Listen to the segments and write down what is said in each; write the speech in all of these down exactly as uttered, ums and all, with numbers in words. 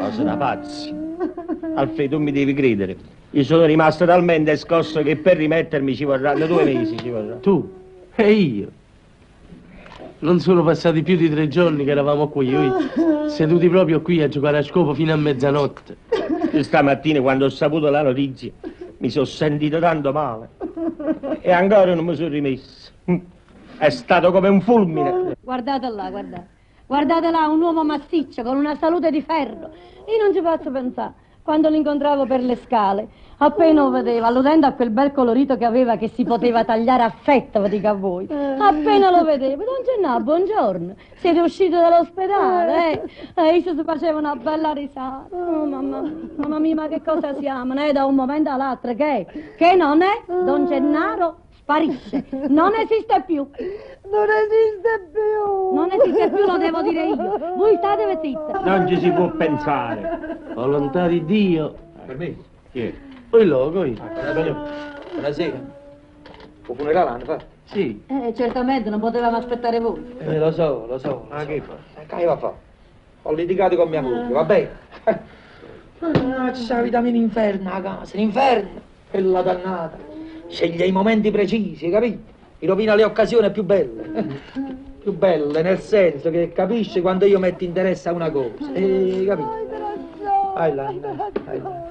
Cosa da pazzi. Alfredo, tu mi devi credere. Io sono rimasto talmente scosso che per rimettermi ci vorranno due mesi. Ci vorranno. Tu? E io? Non sono passati più di tre giorni che eravamo qui, io, seduti proprio qui a giocare a scopo fino a mezzanotte. Io stamattina, quando ho saputo la notizia, mi sono sentito tanto male. E ancora non mi sono rimesso. È stato come un fulmine. Guardate là, guardate. Guardate là, un uomo massiccio, con una salute di ferro. Io non ci posso pensare. Quando l'incontravo per le scale, appena lo vedevo, alludendo a quel bel colorito che aveva, che si poteva tagliare a fetta, vi dico a voi. Appena lo vedevo, Don Gennaro, buongiorno. Siete uscito dall'ospedale, eh? E io si faceva una bella risata. Oh, mamma mia, mamma mia, ma che cosa siamo, eh? Da un momento all'altro, che? Che non è? Don Gennaro sparisce, non esiste più. Non esiste più. Non esiste più, lo devo dire io. Voi state zitti. Non ci si può pensare. Volontà di Dio. Per me? Chi è? Poi lo, qui. Buonasera. Un funerale hanno fatto? Sì. Eh, certamente, non potevamo aspettare voi. Eh, lo so, lo so. Ma che fa? Eh, che va a fare? Ho litigato con mia moglie, va bene? Ah, c'è la vitamina inferno a casa, l'inferno. E la dannata. Sceglie i momenti precisi, capito? Mi rovina le occasioni più belle. Più belle, nel senso che capisce quando io metto interesse a una cosa. E capito? Vai là, vai là.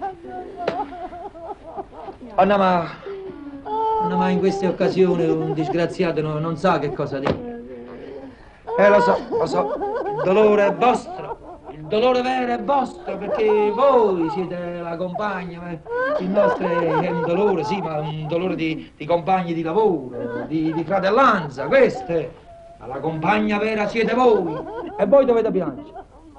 Anna, ma... Anna, ma in queste occasioni un disgraziato non, non sa che cosa dire. Eh, lo so, lo so. Il dolore è vostro. Il dolore vero è vostro, perché voi siete la compagna. Il nostro è un dolore, sì, ma un dolore di, di compagni di lavoro, di, di fratellanza, questo è. Ma la compagna vera siete voi. E voi dovete piangere.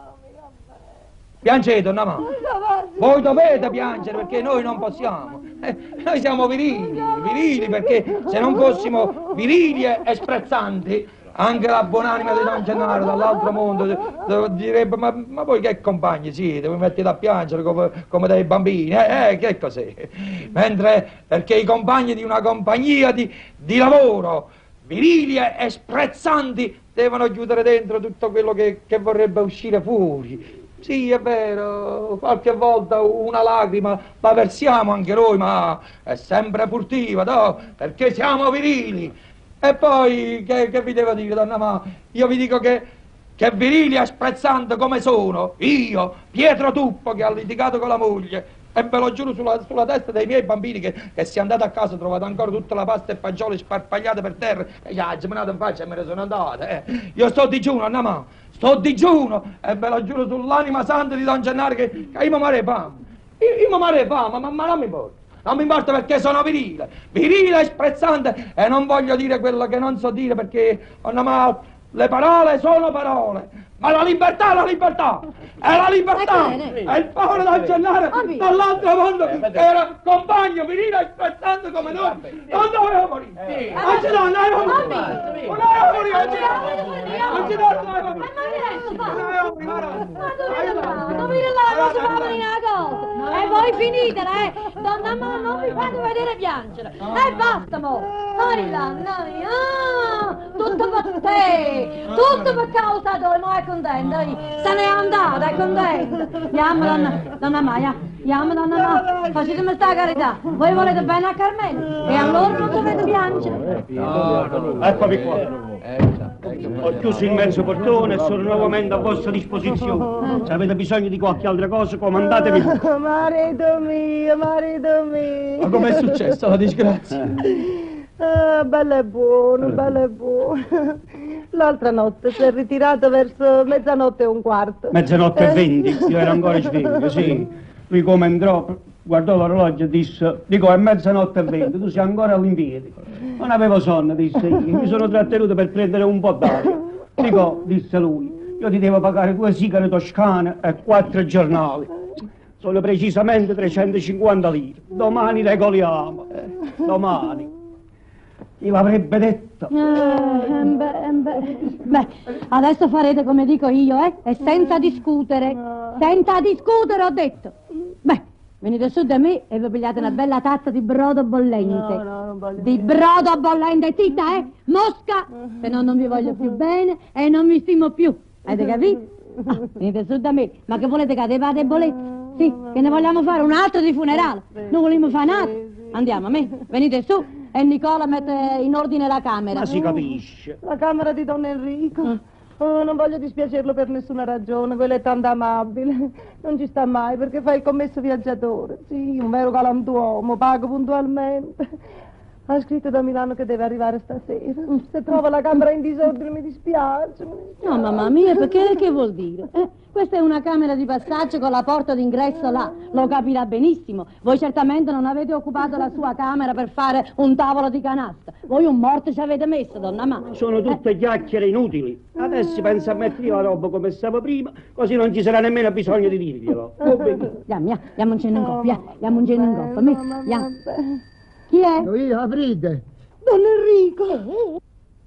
Piangete, no, ma voi dovete piangere, perché noi non possiamo. Eh, noi siamo virili, virili, perché se non fossimo virili e sprezzanti, anche la buonanima di Don Gennaro dall'altro mondo direbbe: ma, ma voi che compagni siete? Vi mettete a piangere come, come dei bambini, eh, eh che cos'è? Mentre perché i compagni di una compagnia di, di lavoro, virili e sprezzanti, devono chiudere dentro tutto quello che, che vorrebbe uscire fuori. Sì, è vero, qualche volta una lacrima la versiamo anche noi, ma è sempre furtiva, no? Perché siamo virili. E poi, che, che vi devo dire, donna, ma io vi dico che, che virili e sprezzante come sono, io, Pietro Tuppo, che ha litigato con la moglie, e ve lo giuro sulla, sulla testa dei miei bambini, che, che si è andato a casa, trovato ancora tutta la pasta e fagioli sparpagliate per terra, e gli ha geminato in faccia e me ne sono andate. Eh. Io sto digiuno, donna, ma sto digiuno, e ve lo giuro sull'anima santa di Don Gennaro, che, che io mi mare fame. Io, io mi mare fame, ma, ma non mi importa. Non mi importa, perché sono virile, virile e sprezzante, e non voglio dire quello che non so dire, perché oh, no, ma le parole sono parole, ma la libertà è la libertà, è la libertà, è il povero Don Gennaro dall'altro mondo, che era compagno virile e sprezzante come noi, non doveva morire, oggi no, non doveva morire, non doveva morire, oggi no, oggi no, non doveva morire, non doveva morire, ma dove là, non si fa venire la cosa, e voi finitela, eh, donna, ma non vi fate vedere piangere, e basta, mo, vai là, dai, ah, tutto per te, tutto per causa tua, mo è contenta, se ne è andata, è contenta, andiamo, donna, donna Maia, andiamo, donna Maia, facetemi sta carità, voi volete bene a Carmelo, e allora non dovete piangere. No, no, eccomi qua. Ho chiuso il mezzo portone e sono nuovamente a vostra disposizione. Se avete bisogno di qualche altra cosa, comandatevi. Marito mio, marito mio. Ma com'è successo la disgrazia? Ah, bello e buono, bello e buono. L'altra notte si è ritirato verso mezzanotte e un quarto. Mezzanotte e venti, io ero ancora sveglio, sì. Lui come entrò, guardò l'orologio e disse: dico, è mezzanotte e venti, tu sei ancora all'impiedi. Non avevo sonno, disse io, mi sono trattenuto per prendere un po' d'aria. Dico, disse lui, io ti devo pagare due sigare toscane e quattro giornali. Sono precisamente trecentocinquanta lire. Domani regoliamo, eh, domani. Chi l'avrebbe detto? Eh, beh, beh, beh, adesso farete come dico io, eh? E senza discutere. Senza discutere, ho detto. Beh, venite su da me e vi pigliate una bella tazza di brodo bollente. No, no, non voglio. Di brodo bollente, zitta, eh? Mosca! Se no non vi voglio più bene e non vi stimo più. Avete capito? Ah, venite su da me, ma che volete che te debolezza? Sì, che ne vogliamo fare un altro di funerale? Non vogliamo fare nada? Andiamo, a me, venite su e Nicola mette in ordine la camera. Ma si capisce. La camera di Don Enrico. Mm. Oh, non voglio dispiacerlo per nessuna ragione, quello è tanto amabile. Non ci sta mai perché fa il commesso viaggiatore. Sì, un vero galantuomo, pago puntualmente. Ha scritto da Milano che deve arrivare stasera. Se trova la camera in disordine mi dispiace. Mi dispiace. No, mamma mia, perché che vuol dire? Eh, questa è una camera di passaggio con la porta d'ingresso là, lo capirà benissimo. Voi certamente non avete occupato la sua camera per fare un tavolo di canasta. Voi un morto ci avete messo, donna Ma. Sono tutte chiacchiere inutili. Adesso pensa a mettere la roba come stava prima, così non ci sarà nemmeno bisogno di dirglielo. Andiamo, andiamo, andiamo un cenno in coppia, andiamo un cenno in coppia. Mi, andiamo. Chi è? Io, aprite. Don Enrico.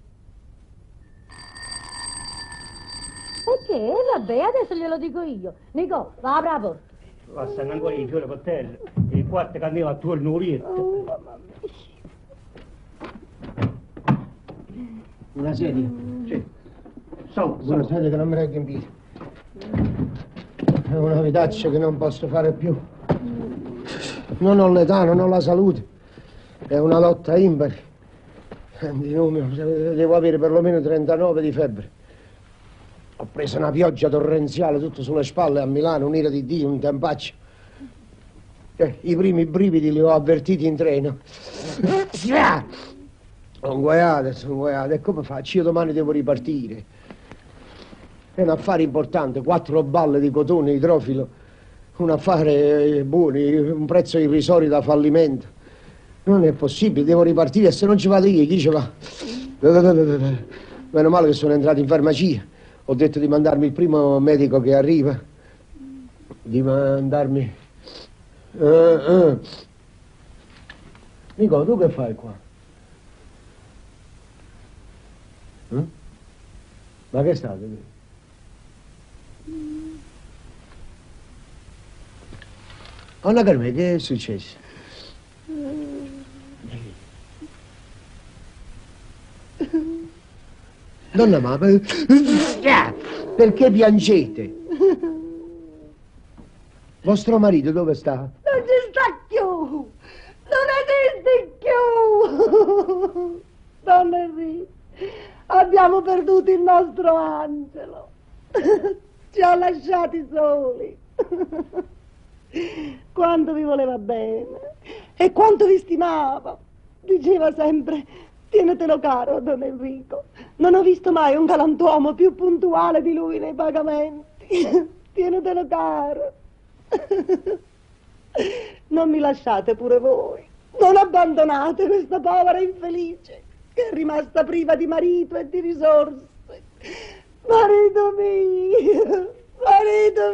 Perché? Vabbè, adesso glielo dico io. Nico, va apra la porta. Là stanno ancora i fiori per terra, il quarto candela attorno all'urietto. Una sedia? Sì. So, Una sedia che non mi regge in piedi. È una vitaccia che non posso fare più. Non ho l'età, non ho la salute. È una lotta impari. Di numero, devo avere perlomeno trentanove di febbre. Ho preso una pioggia torrenziale tutto sulle spalle a Milano, un'ira di Dio, un tempaccio. Eh, I primi brividi li ho avvertiti in treno. Sono guaiate, sono guaiate. E come faccio? Io domani devo ripartire. È un affare importante, quattro balle di cotone idrofilo, un affare buono, un prezzo irrisorio da fallimento. Non è possibile, devo ripartire e se non ci vado io, chi ci va? Meno male che sono entrato in farmacia. Ho detto di mandarmi il primo medico che arriva. Di mandarmi... Uh, uh. Nico, tu che fai qua? Eh? Ma che state qui? Anna Carme, che è successo? Donna Ma, per... perché piangete? Vostro marito dove sta? Non ci sta più! Non esiste più! Don Enrico, abbiamo perduto il nostro angelo. Ci ha lasciati soli. Quanto vi voleva bene e quanto vi stimava. Diceva sempre: tienetelo caro, Don Enrico. Non ho visto mai un galantuomo più puntuale di lui nei pagamenti. Tienetelo caro. Non mi lasciate pure voi. Non abbandonate questa povera infelice che è rimasta priva di marito e di risorse. Marito mio, marito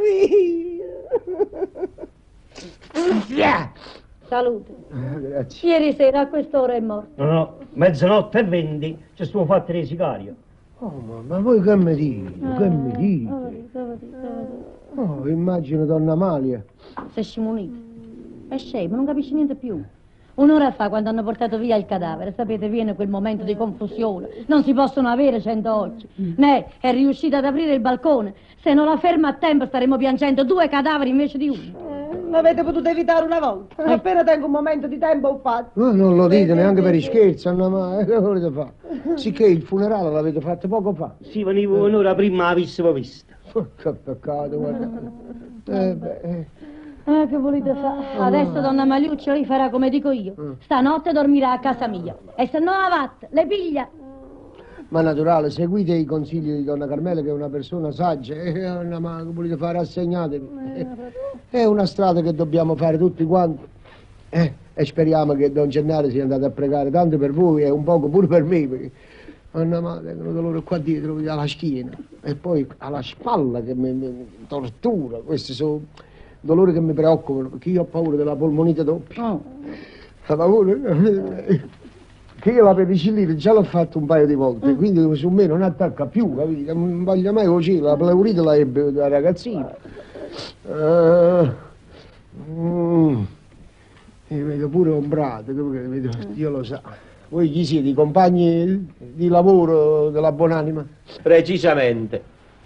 mio. Salute. Ah, grazie. Ieri sera a quest'ora è morto. No, no, mezzanotte e venti ci stiamo fatti di sicario. Oh, ma, ma voi che mi dite? Che mi dite? Ah, Oh, immagino donna Amalia. sei scimunito. È scemo, non capisci niente più. Un'ora fa, quando hanno portato via il cadavere, sapete, viene quel momento di confusione. Non si possono avere cento occhi. Né è riuscita ad aprire il balcone. Se non la ferma a tempo staremo piangendo due cadaveri invece di uno. Eh, l'avete potuto evitare una volta. Eh. Appena tengo un momento di tempo ho fatto. Oh, non lo dite neanche per scherzo, Anna Ma, che volete fare? Sicché il funerale l'avete fatto poco fa. Sì, venivo un'ora prima avessimo vista. Oh, che peccato, guardate. Eh, beh, eh. Eh, che volete fare? Adesso donna Maliuccio farà come dico io. Stanotte dormirà a casa mia. E se no avat, le piglia. Ma naturale, seguite i consigli di donna Carmela, che è una persona saggia. Eh, Anna Ma, che volete fare? Assegnatevi. Eh, è una strada che dobbiamo fare tutti quanti. Eh, e speriamo che Don Gennaro sia andato a pregare tanto per voi e un poco pure per me, perché Anna Ma, tengono dolore qua dietro, alla schiena e poi alla spalla che mi, mi tortura. Questi sono dolori che mi preoccupano, perché io ho paura della polmonite doppia. Oh. Ho paura che io la penicillina già l'ho fatto un paio di volte, mm. quindi su me non attacca più, capito? Non voglio mai così, la pleurite la ebbe da ragazzino. Uh, mm, mi vedo pure ombrato, vedo, Dio lo sa. Voi chi siete, i compagni di lavoro della Buonanima? Precisamente.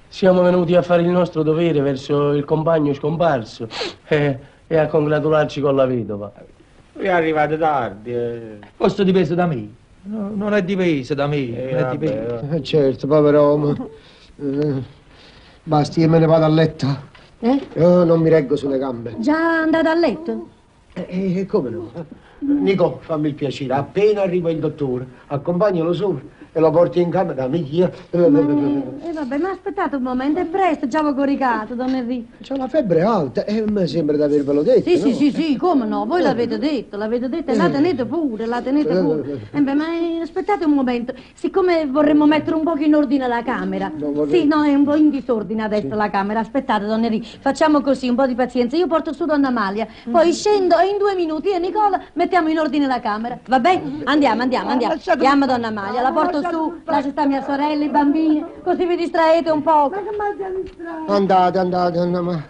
Siamo venuti a fare il nostro dovere verso il compagno scomparso e, e a congratularci con la vedova. Voi arrivate tardi. Eh. Questo dipende da me. No, non è dipeso da me, Eh, non è vabbè, dipeso. Eh, certo, povero uomo. Eh, basti che me ne vado a letto. Eh? Io non mi reggo sulle gambe. Già andata a letto? E eh, come no? Nico, fammi il piacere, appena arriva il dottore, accompagnalo sopra e lo porti in camera mia. Ma, eh, vabbè, ma aspettate un momento, è presto, già avevo coricato, don Enrico. C'ho la febbre alta e mi sembra di avervelo detto. Sì, no? sì, sì, sì, come no, voi l'avete detto, l'avete detto e la tenete pure, la tenete pure. Eh beh, ma eh, aspettate un momento, siccome vorremmo mettere un poco in ordine la camera. Non vorrei- Sì, no, è un po' in disordine adesso la camera, aspettate, don Enrico, facciamo così, un po' di pazienza, io porto su donna Amalia, poi scendo e in due minuti io e Nicola mettiamo in ordine la camera, va bene? Andiamo, andiamo, andiamo, andiamo donna Amalia, la porto su, lascia sta mia sorella, i bambini, così vi distraete un po'. Andate, andate, andate. Ma...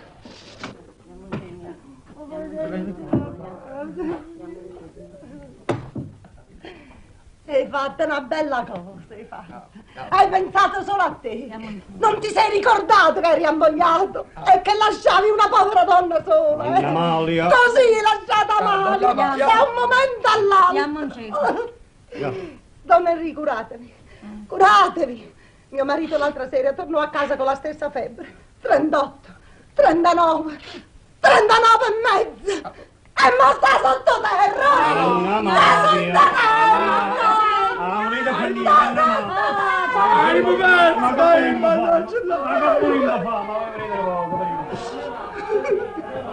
Hai fatto una bella cosa, hai fatto. Hai pensato solo a te. Non ti sei ricordato che eri ammogliato e che lasciavi una povera donna sola. Eh? Amalia. Così lasciata Amalia, da un momento Andiamo all'altro. in certo. Donna Enrico, curatevi. Curatevi. Mio marito l'altra sera tornò a casa con la stessa febbre. trentotto, trentanove, trentanove e mezzo. E mo sta sottoterra! Donna Sta Amalia. sottoterra! Ah, vedo che lì, Donna Amalia. Dai, ma dai, ma non ce l'ho. Ma che pure la fa, ma vai a vedere poco, prima.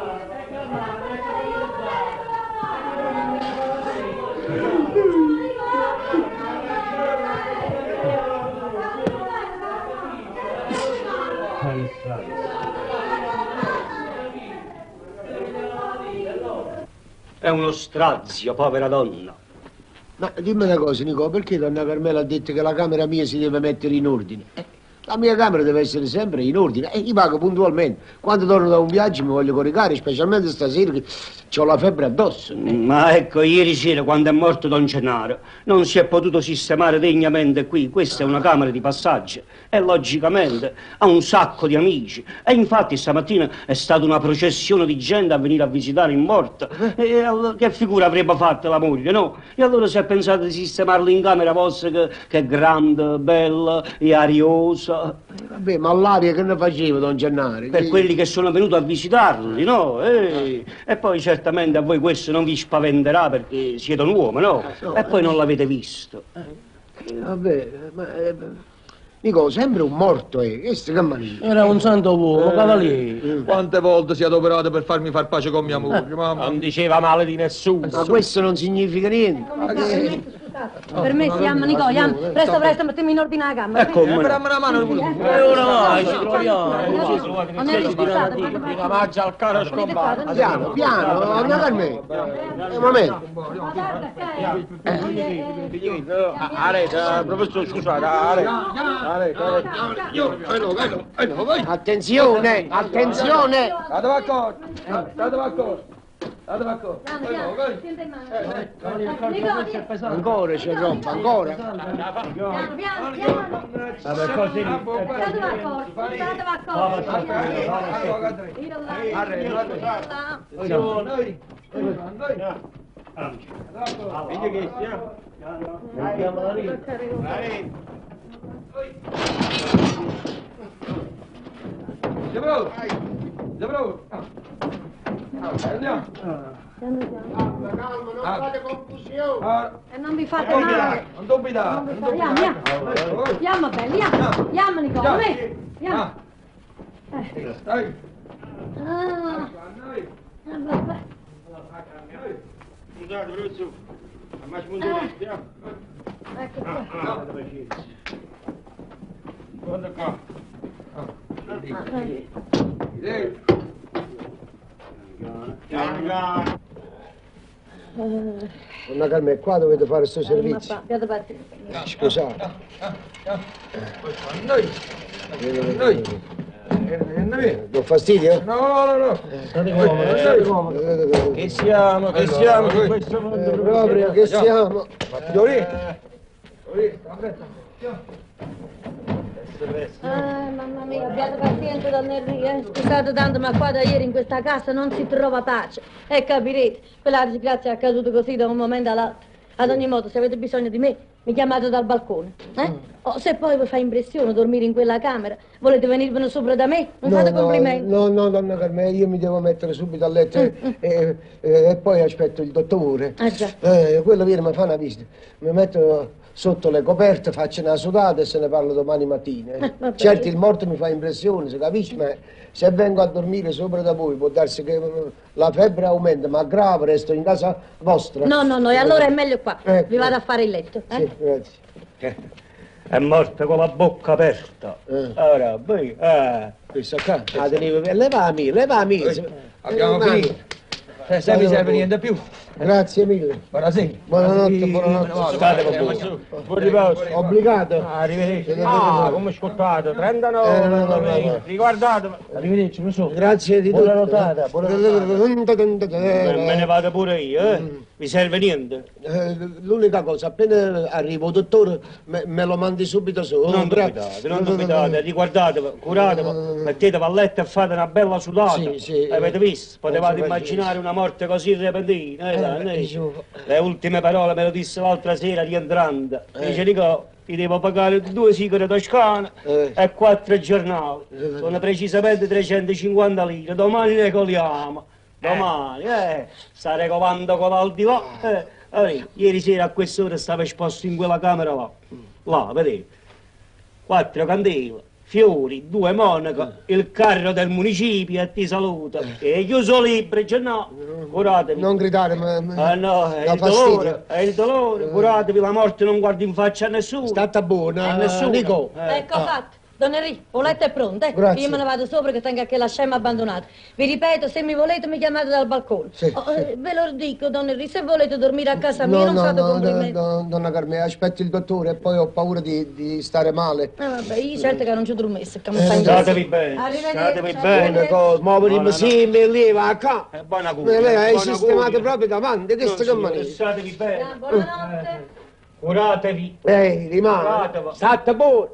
È uno strazio, povera donna. Ma dimmi una cosa, Nico, perché donna Carmela ha detto che la camera mia si deve mettere in ordine? Eh, la mia camera deve essere sempre in ordine e io pago puntualmente. Quando torno da un viaggio mi voglio coricare, specialmente stasera che ho la febbre addosso. Ma ecco, ieri sera, quando è morto Don Gennaro, non si è potuto sistemare degnamente qui. Questa è una camera di passaggio e logicamente ha un sacco di amici. E infatti stamattina è stata una processione di gente a venire a visitare il morto. E allora, che figura avrebbe fatto la moglie, no? E allora si è pensato di sistemarlo in camera vostra che, che è grande, bella e ariosa. Eh, vabbè, ma all'aria che ne faceva Don Gennaro? Per Che- quelli che sono venuti a visitarli, no? Eh, E poi certamente a voi questo non vi spaventerà perché siete un uomo, no? E poi non l'avete visto. Eh, vabbè, ma... eh, Nico, sempre un morto, eh. Questo che manino. Era un santo uomo, cavaliere. Quante volte si è adoperato per farmi far pace con mia moglie, mamma. Non diceva male di nessuno. Ma questo non significa niente. Per me siamo, Nicola, andiamo, presto, presto, mettiamo in ordine la camera. E come? Per dammi una mano pure. E ora vai, ci troviamo. Non è rispettato, La mangia al caro scomparso. Piano, piano, andate a me. Un momento. Arreta, professore, scusate, arreta. Arreta, arreta. Attenzione, attenzione. State d'accordo, state d'accordo, state d'accordo. Ancora c'è roba, ancora. Piano, piano, piano. Vabbè, così. State d'accordo, state d'accordo. Io là. Io là. Vedi che sia? Giabro, Giabro. Andiamo. Calma, non fate confusione. Ah, E non vi fate non male. dubitare, non dubitare, Non vi non fate- Andiamo, andiamo. dubitare. Andiamo, belli, andiamo. Andiamo, Nicola, vai. Andiamo. Ah, dai. Ah, Noi. eh, vabbè. Scusate, professore. Ma spuntone, stiamo. Ecco qua. Guarda qua. Lei. Piano piano. Donna Carmela, qua dovete fare questo servizio. Piate partire. Scusate. Questo a noi. A noi. E noi. Do fastidio? No, no, no. State comodo, state comodo. Che siamo, che siamo in questo mondo? Eh, proprio che siamo. Fiori. Fiori, aspetta. Ah, mamma mia, abbiate pazienza, donna Enrica, eh. Scusate tanto, ma qua da ieri in questa casa non si trova pace. E capirete, quella disgrazia è accaduta così da un momento all'altro. Ad ogni modo, se avete bisogno di me, mi chiamate dal balcone. Eh? O se poi vi fa impressione dormire in quella camera, volete venirvene sopra da me? Non no, fate no, complimenti. No, no, donna Carmela, io mi devo mettere subito a letto e, e, e, e poi aspetto il dottore. Ah, già. Eh, quello viene mi fa una visita. Mi metto sotto le coperte, faccio una sudata e se ne parlo domani mattina. Eh. Ah, Certo il morto mi fa impressione, si capisce, ma se vengo a dormire sopra da voi può darsi che uh, la febbre aumenta, ma grave, resto in casa vostra. No, no, no, e allora è meglio qua. Ecco. Vi vado a fare il letto. Eh? Sì, grazie. Eh, È morta con la bocca aperta. Eh. Ora, poi, eh. Questa qua, la tenevo per levami, levami. Abbiamo finito. Se, se vi serve niente più. Grazie mille. Buonasera. Buonanotte, buonanotte. State con voi. Buon riposo. Obbligato. Arrivederci. Ah, come ascoltate? trentanove. Eh, no, no, no, no. Riguardate. Arrivederci, non so. Grazie di tutto. Buona notata, buona notata. Me ne vado pure io, eh. Vi serve niente? Eh, L'unica cosa, appena arrivo, dottore, me, me lo mandi subito su. Non Bra- dubitate, non dubitate, riguardatevi, curatevi, mettetevi a letto e fate una bella sudata. Sì, sì. Avete visto? Potevate Faccio immaginare una morte così repentina. Eh, Eh, eh, io- Le ultime parole me lo disse l'altra sera rientrando. Dice Nico, ti devo pagare due sigare toscane Eh. e quattro giornali. Sono precisamente trecentocinquanta lire. Domani ne coliamo. Domani, eh, sta recovando con l'aldilà. Eh, allora, ieri sera a quest'ora stava esposto in quella camera là. Là, vedete? Quattro candele, fiori, due monache, il carro del municipio e ti saluta. E chiuso libro, dice no, curatevi. Non gridare, ma... ma- Ah no, è dà il fastidio. dolore, è il dolore, curatevi, la morte non guarda in faccia a nessuno. Stata buona, A nessuno. Nico. Eh. Ecco fatto. Don Enrico, il letto è pronto, eh? Grazie. Io me ne vado sopra che tengo anche la scema abbandonata. Vi ripeto, se mi volete mi chiamate dal balcone. Sì, Oh, sì. eh, ve lo dico, Don Enrico, se volete dormire a casa mia No, non no, fate no, complimenti. no, no, donna Carmela, aspetti il dottore e poi ho paura di, di stare male. Eh, vabbè, io certo che non ci ho dormito, che mi Eh, sta in Statevi bene, Arrivederci, statevi arrivederci. bene. Buone cose, muovere Buona sì, mi leva qua. Eh, buona Me cura. le hai buona sistemate cura. proprio davanti, che No, sto signore, cammino. Statevi bene, Ah, buonanotte. curatevi. Eh, rimane. Curatevi. State buono.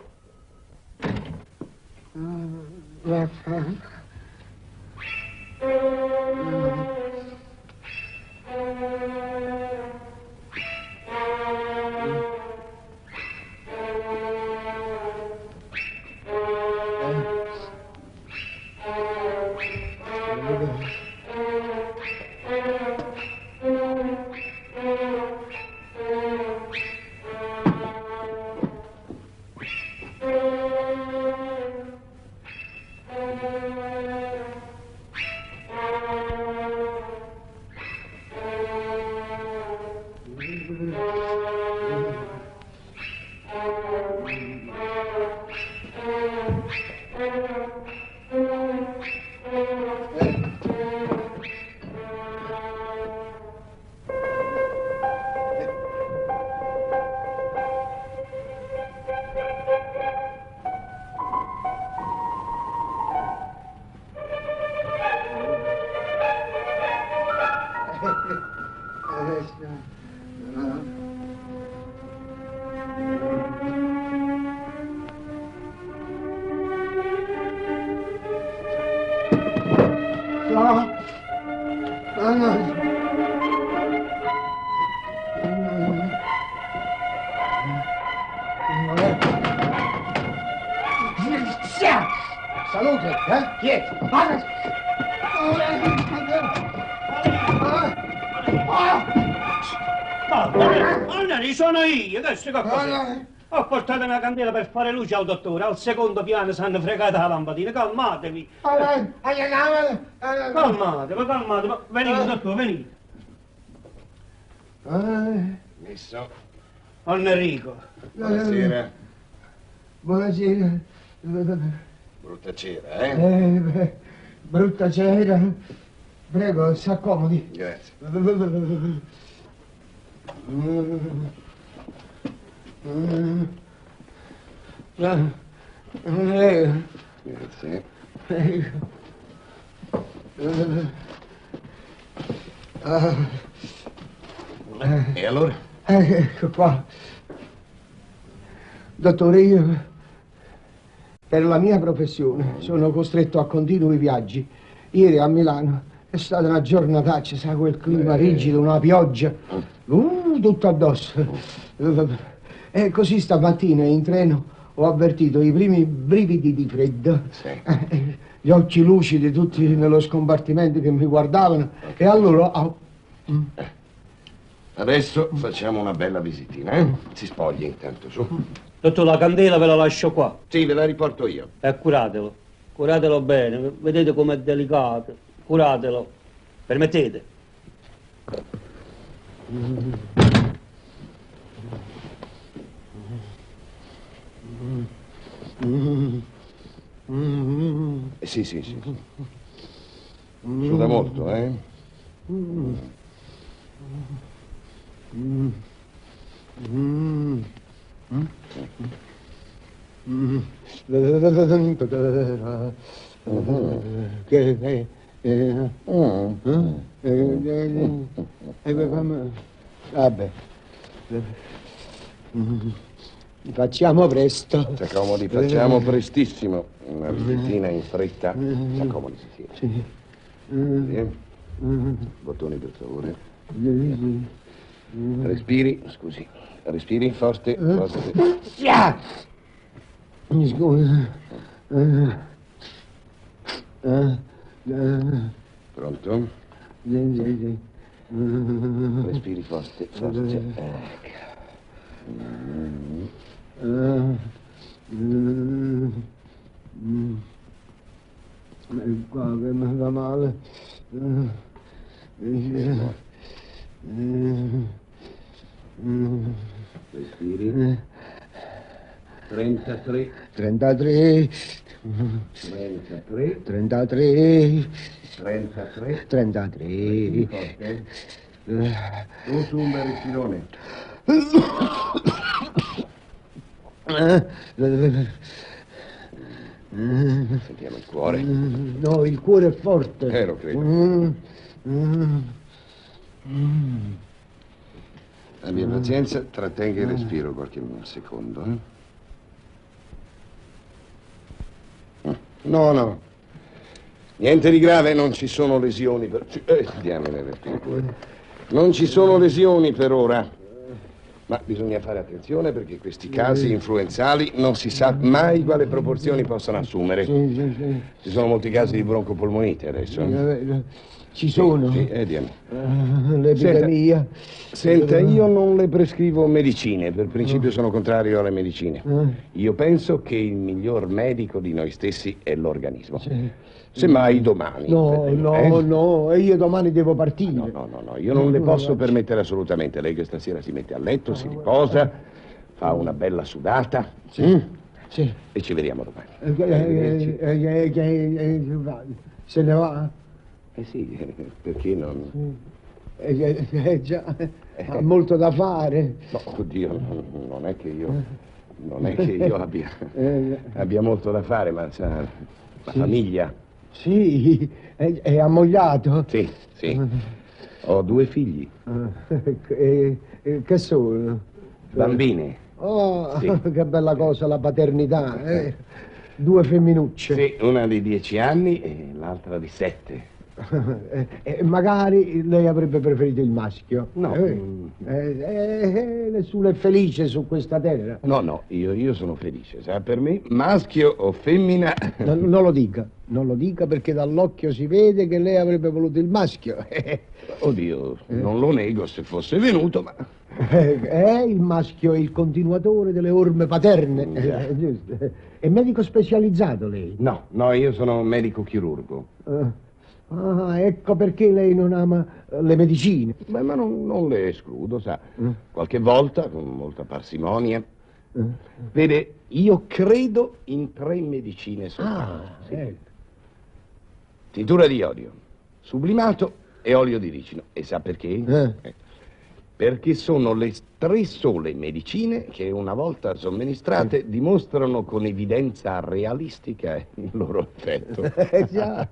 No. No, no. Salute, eh? Chi è? Anneri, sono io, adesso che cosa? Ho portato una candela per fare luce al dottore, al secondo piano si hanno fregata la lampadina, calmatevi. Calmatevi, calmatevi, venite dottore, venite. Messo. Don Enrico. Buonasera. Buonasera. Brutta cera, eh? Eh, beh, brutta cera. Prego, si accomodi. Grazie. Prego. Grazie. Prego. Ah, E allora? eh, ecco qua. Dottore, io per la mia professione sono costretto a continui viaggi. Ieri a Milano è stata una giornataccia, sa, quel clima rigido, una pioggia, uh, tutto addosso. E così stamattina in treno ho avvertito i primi brividi di freddo. Sì. Eh, gli occhi lucidi tutti nello scompartimento che mi guardavano e allora... Oh. Mm. Adesso facciamo una bella visitina, eh? Si spogli intanto, su. Tutto la candela ve la lascio qua. Sì, ve la riporto io. E curatelo. Curatelo bene. Vedete com'è delicato. Curatelo. Permettete. Eh, sì, sì, sì. Suda molto, eh? Che... Vabbè. Facciamo presto. Si accomodi, facciamo prestissimo. Una visitina in fretta. Si accomodi, sì, sì. Sì. Bottoni, per favore. Respiri, scusi. Respiri forte, forte. Mi scusa. Pronto? Respiri forte, forte. Ecco. Qua che mi fa male. Respiri. trentatré. trentatré. trentatré. trentatré. trentatré. trentatré. Forte. Su, su, un bel respirone. Sentiamo il cuore. No, il cuore è forte. Eh, lo credo. Abbia pazienza, trattenga il respiro qualche secondo. Eh? No, no. Niente di grave, non ci sono lesioni per... Eh, diamine il respiro. Non ci sono lesioni per ora. Ma bisogna fare attenzione perché questi casi influenzali non si sa mai quale proporzioni possano assumere. Ci sono molti casi di broncopolmonite adesso. Ci sono? Sì, eh, diamo. Uh, l'epidemia. Senta, senta, io non le prescrivo medicine, per principio sono contrario alle medicine. Io penso che il miglior medico di noi stessi è l'organismo. Semmai domani. No, no, eh? no, e io domani devo partire. No, no, no, no, io non le posso permettere assolutamente. Lei che stasera si mette a letto, si riposa, fa una bella sudata. Sì, mm? sì. E ci vediamo domani. Eh, eh, eh, eh, se ne va? Eh sì, perché non... Eh, eh, già, ha molto da fare. No, oddio, non, non è che io... Non è che io abbia, abbia molto da fare, ma sa, la sì. famiglia... Sì, è, è ammogliato? Sì, sì. Ho due figli. E, e, che sono? Bambine. Oh, sì. Che bella cosa la paternità, eh? Due femminucce. Sì, una di dieci anni e l'altra di sette. E eh, eh, magari lei avrebbe preferito il maschio. No. Eh, eh, eh, nessuno è felice su questa terra. No, no, io, io sono felice. Sa, per me, maschio o femmina... No, non lo dica, non lo dica perché dall'occhio si vede che lei avrebbe voluto il maschio. Oddio, eh. non lo nego se fosse venuto, ma... Eh, eh, il maschio è il continuatore delle orme paterne. Eh, giusto. È medico specializzato lei? No, no, io sono medico chirurgo. Uh. Ah, ecco perché lei non ama le medicine. Beh, ma non, non le escludo, sa. Mm. Qualche volta, con molta parsimonia. Mm. Vede, io credo in tre medicine soltanto. Ah, sì. eh. Tintura di iodio, sublimato e olio di ricino. E sa perché? Eh. Eh. Perché sono le tre sole medicine che una volta somministrate eh. dimostrano con evidenza realistica il loro effetto. Eh, già.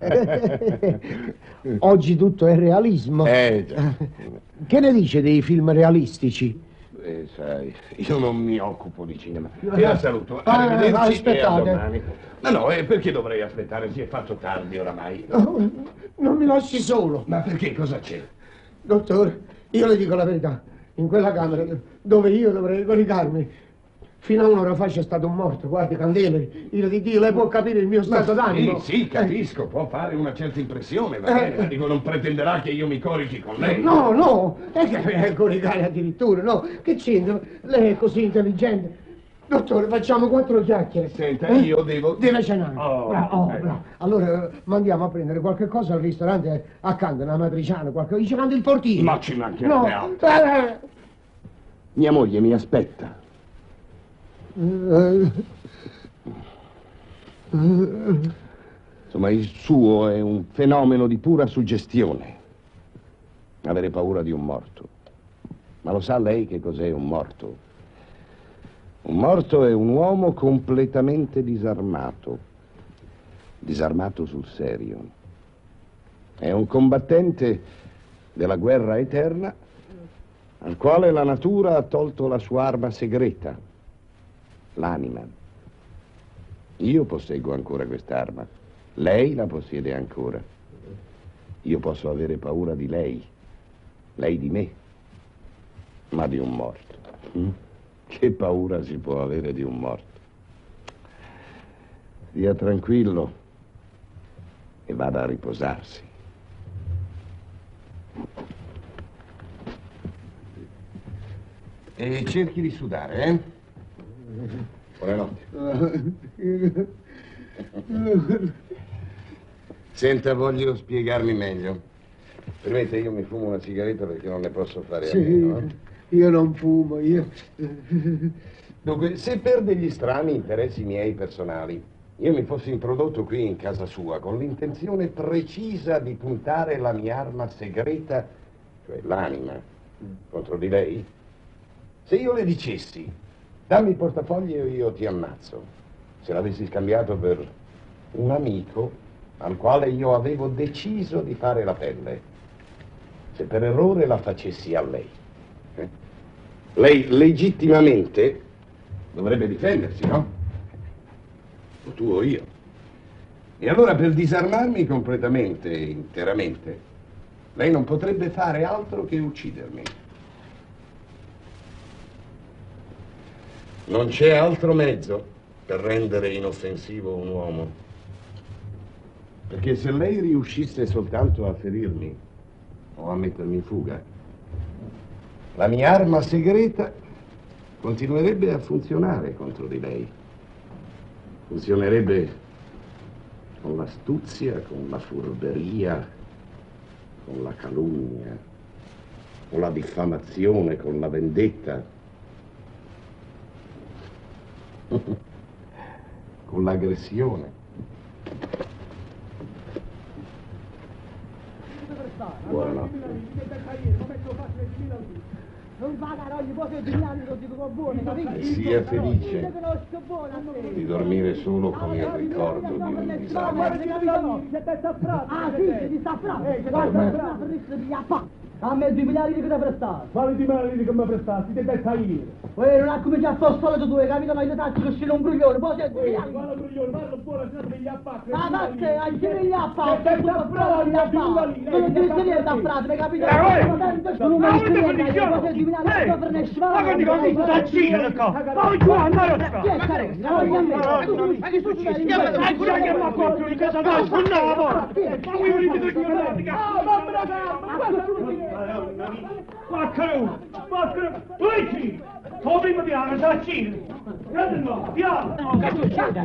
Oggi tutto è realismo. Eh, già. Che ne dice dei film realistici? Eh, sai, io non mi occupo di cinema. Ti la saluto. Ah, Arrivederci aspettate. e a domani. Ma no, eh, perché dovrei aspettare? Si è fatto tardi oramai. No, non mi lasci solo. Ma perché? Cosa c'è? Dottore, io le dico la verità. In quella camera dove io dovrei coricarmi, fino a un'ora fa c'è stato un morto. Guardi, Candele, io di Dio, lei può capire il mio stato d'animo. Sì, sì, capisco, può fare una certa impressione, va bene, ma dico, non pretenderà che io mi corichi con lei. No, no, è che è coricare addirittura, no. Che c'entra? Lei è così intelligente. Dottore, facciamo quattro chiacchiere. Senta, Eh? io devo... Deve cenare. Oh, bravo, oh, eh. bravo. Allora eh, mandiamo a prendere qualche cosa al ristorante accanto, una matriciana, qualche... Dice manda il portiere. Ma ci mancherebbe No. altro. Eh, Mia moglie mi aspetta. eh, eh, Insomma, il suo è un fenomeno di pura suggestione. Avere paura di un morto. Ma lo sa lei che cos'è un morto? Un morto è un uomo completamente disarmato. Disarmato sul serio. È un combattente della guerra eterna al quale la natura ha tolto la sua arma segreta, l'anima. Io posseggo ancora quest'arma. Lei la possiede ancora. Io posso avere paura di lei, lei di me, ma di un morto. Mm? Che paura si può avere di un morto? Stia tranquillo e vada a riposarsi. E cerchi di sudare, eh? Buonanotte. Senta, voglio spiegarmi meglio. Permette, io mi fumo una sigaretta perché non ne posso fare a sì, meno, eh? io non fumo, io... Dunque, se per degli strani interessi miei personali io mi fossi introdotto qui in casa sua con l'intenzione precisa di puntare la mia arma segreta, cioè l'anima, contro di lei, se io le dicessi dammi il portafogli e io ti ammazzo, se l'avessi scambiato per un amico al quale io avevo deciso di fare la pelle, se per errore la facessi a lei, eh? Lei legittimamente dovrebbe difendersi, no? O tu o io. E allora per disarmarmi completamente e interamente, lei non potrebbe fare altro che uccidermi. Non c'è altro mezzo per rendere inoffensivo un uomo. Perché se lei riuscisse soltanto a ferirmi o a mettermi in fuga, la mia arma segreta continuerebbe a funzionare contro di lei. Funzionerebbe con l'astuzia, con la furberia, con la calunnia, con la diffamazione, con la vendetta, con l'aggressione. Buonanotte. Non pagare ogni poco di anni, lo dico buono, capito? Sia felice di dormire solo con il ricordo di un disarmo. Ah sì, ti sta frate, guarda, a me due miliardi che ti prestato. Quali di miliardi che mi prestati? Ti devi caire. Poi non ha cominciato a fare solito tu, hai capito? Ma io taccio che scende un bruglione, poi sei due miliardi. Guarda Bruglione, parlo buono, se no ti gli appacchi. Ma perché? Anche me gli appacchi, Che tu sta frate, gli appacchi. Non ti dico niente a frate, hai capito? Non mi dici niente, poi sei due miliardi, non per nessuno. Ma che dico, mi sta cina, qua. Ma giù, andare a Chi è carezza? Ma voglio a me. Ma che succede? Ma pure che mi ha fatto di casa tua, scunnavo. Ma qui volete tu ci guardate, Quattro, quattro, dodici! Come mi piace, sa cina! Guarda no, piano! Che succede?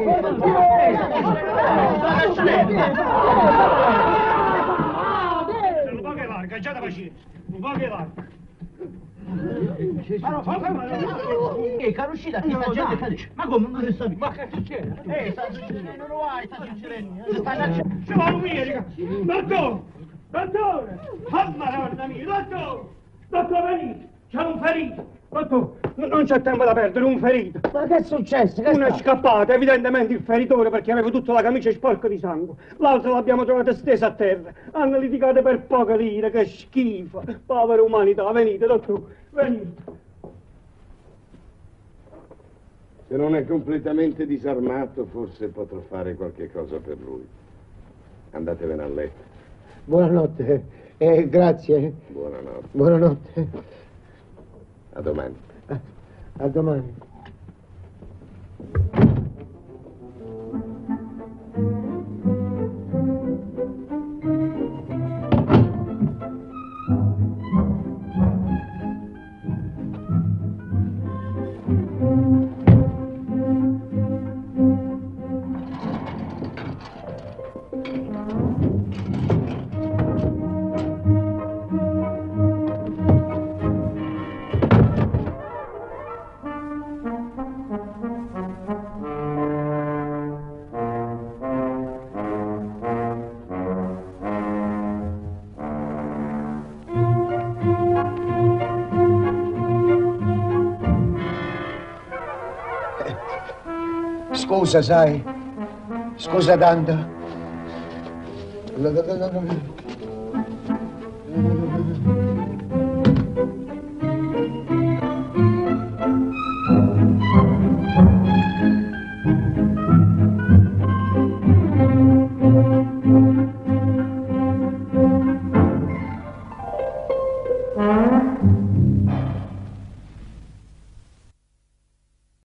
Un po' che larga, già da pazienza, un po' che larga. Ma no, fa che Ehi, caro uscita, ti sta già felice. Ma come, non lo sapevi? Ma che succede? Ehi, sta succedendo, non lo hai, sta succedendo. Ce l'ho l'America! Dottore! Dottore! Oh, madonna mia, dottore! Dottore, venite! C'è un ferito! Dottore, non c'è tempo da perdere, un ferito! Ma che è successo? Che Uno è sta? scappato, evidentemente il feritore, perché aveva tutta la camicia sporca di sangue. L'altro l'abbiamo trovata stesa a terra. Hanno litigato per poche lire, che schifo! Povera umanità, venite, dottore, venite! Se non è completamente disarmato, forse potrò fare qualche cosa per lui. Andatevene a letto. Buonanotte. Eh, grazie. Buonanotte. Buonanotte. A domani. A, a domani. Scusa, sai? Scusa tanto.